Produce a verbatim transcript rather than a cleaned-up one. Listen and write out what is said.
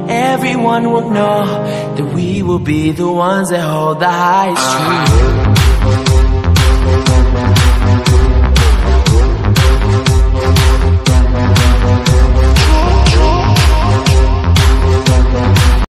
everyone will know that we will be the ones that hold the highest truth.